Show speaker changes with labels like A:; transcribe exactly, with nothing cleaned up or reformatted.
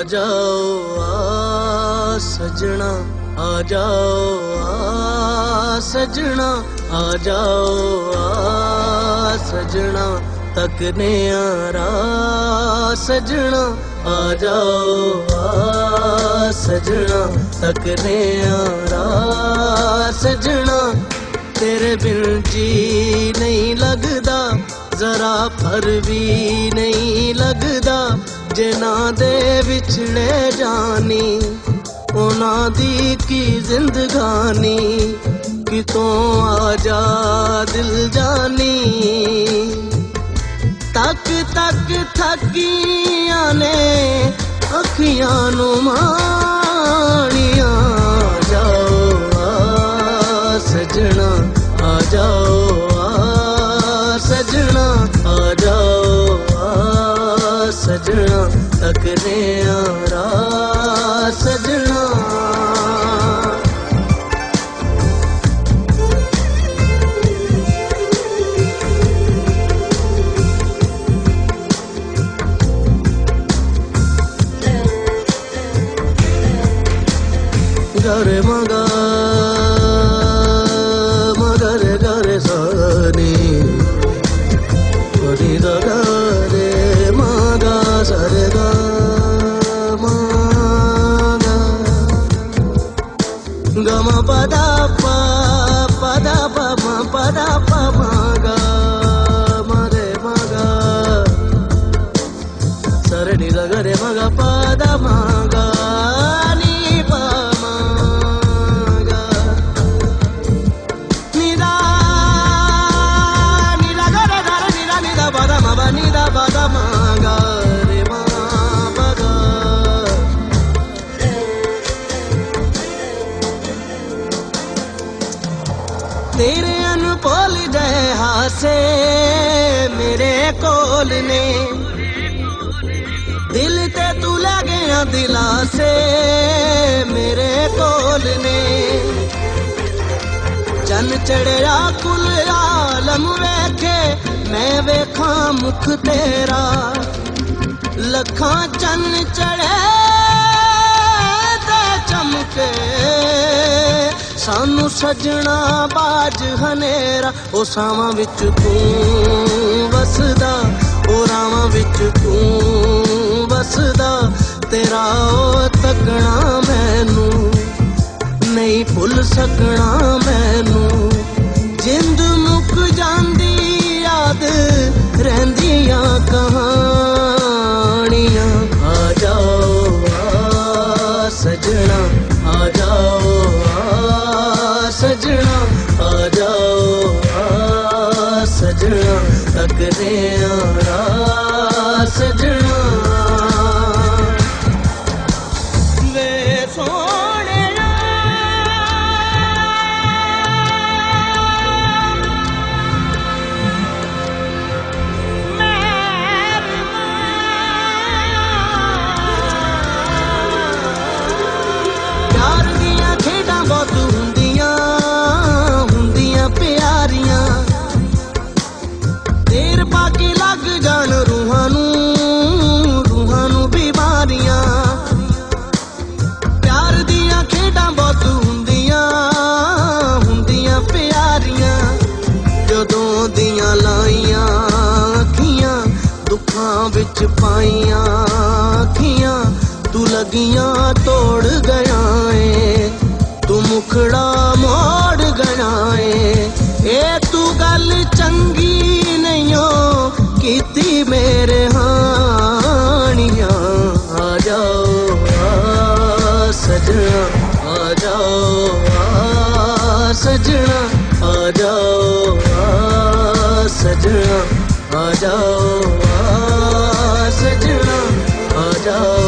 A: जाओ आ सजना, आ जाओ आ सजना, आ जाओ आ सजना, तकने आरा सजना, आ जाओ आ सजना, तकने आरा सजना। तेरे बिन जी नहीं लगदा, जरा फर भी नहीं लगदा, जिना दे विछड़े जानी उना दी की जिंदगानी। कितों आजा दिल जानी, तक तक थकियां ने अखियां नू माणियां। आ जाओ आ सजना, आ जाओ आ सजना, आ जाओ आ सजना, तकने आरा सजना। गरे मगा मगरे गरे सनी, नी द गरे मगा सरे ग मगा, गम पदा प पदा प म पदा प मगा मरे मगा, सरे नी द गरे मगा पदा मगा। तेरे अनपोल गए हासे मेरे कोल ने, दिल ते तू ले गया दिला से मेरे कोल ने। चन चढ़िया कुल आलम वेखे, मैं वेखा मुख तेरा, लखां चन चढ़े ते चमके, सानू सजना बाज हनेरा। ओ सावां विच तू वसदा, ओ रावां विच तू वसदा, तेरा ओ तकना मैनू नहीं भुल सकना मैनू। जिंद मुक जांदी याद रहिंदियां कहानियां। आ जाओ आ सजना, आ जाओ सजना, आ जाओ आ सजना, तकने आरा सजना। वे सोने प्यार दियां खेडां बहुत हुंदियां, देर पाके लग जान रूहां नू, रूहां नू बीमारियां। प्यार दियां खेडां बहुत हुंदियां, हुंदियां प्यारियां, जदों दियां लाइयां अखियां, दुखां विच पाइयां अखियां, तू लगियां तोड़ गया है, तू मुखड़ा मोड़ गया है। ए तू गल चंगी नहीं हो कीती मेरे हानियां। आ जाओ आ सजना, आ जाओ आ सजना, आ जाओ आ सजना, आ जाओ आ सजना, आ जाओ।